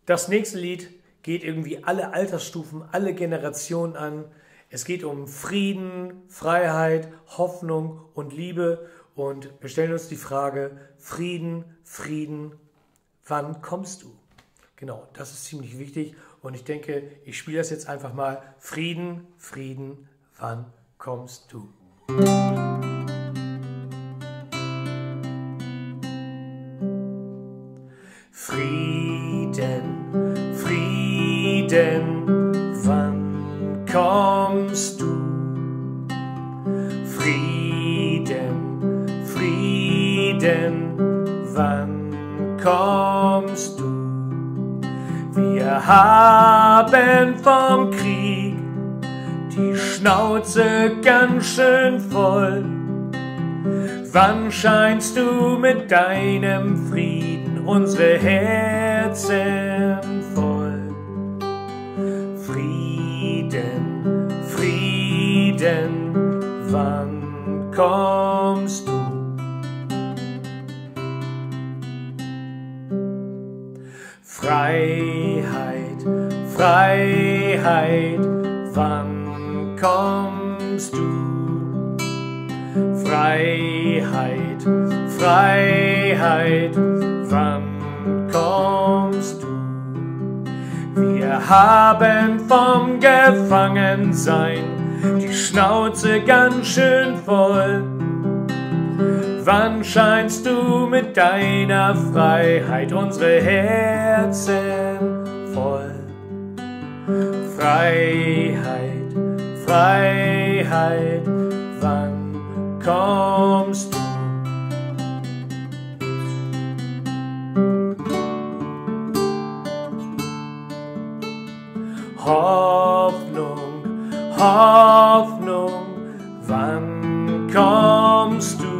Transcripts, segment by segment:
Das nächste Lied geht irgendwie alle Altersstufen, alle Generationen an. Es geht um Frieden, Freiheit, Hoffnung und Liebe. Und wir stellen uns die Frage, Frieden, Frieden, wann kommst du? Genau, das ist ziemlich wichtig. Und ich denke, ich spiele das jetzt einfach mal. Frieden, Frieden, wann kommst du? Frieden, Frieden, wann kommst du? Frieden, Frieden, wann kommst du? Wir haben vom Krieg die Schnauze ganz schön voll. Wann scheinst du mit deinem Frieden unsere Herzen voll? Frieden, Frieden, wann kommst du? Freiheit, Freiheit, wann kommst du? Freiheit, Freiheit, wann kommst du? Wir haben vom Gefangensein die Schnauze ganz schön voll. Wann scheinst du mit deiner Freiheit unsere Herzen voll? Freiheit, Freiheit, wann kommst du? Hoffnung, Hoffnung, wann kommst du?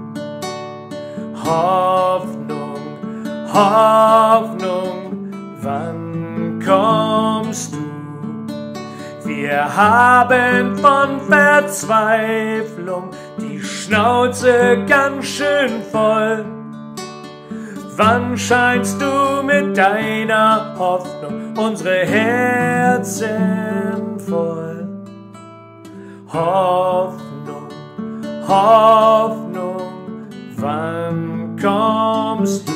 Hoffnung, Hoffnung, wann kommst du? Wir haben von Verzweiflung die Schnauze ganz schön voll. Wann scheinst du mit deiner Hoffnung unsere Herzen voll? Hoffnung, Hoffnung, wann kommst du?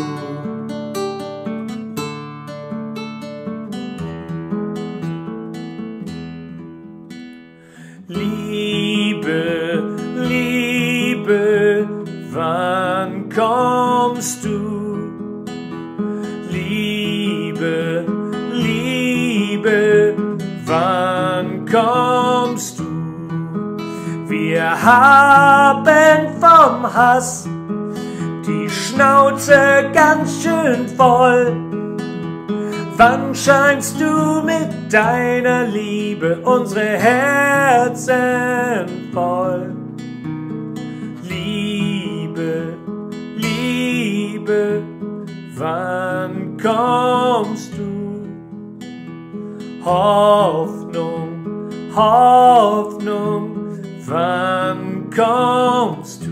Liebe, Liebe, wann kommst du? Liebe, Liebe, wann kommst du? Wir haben vom Hass die Schnauze ganz schön voll. Wann scheinst du mit deiner Liebe unsere Herzen voll? Liebe, Liebe, wann kommst du? Hoffnung, Hoffnung, wann kommst du?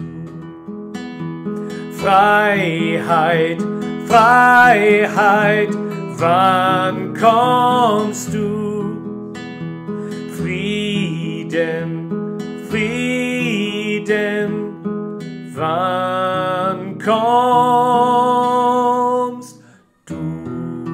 Freiheit, Freiheit, wann kommst du? Frieden, Frieden, wann kommst du?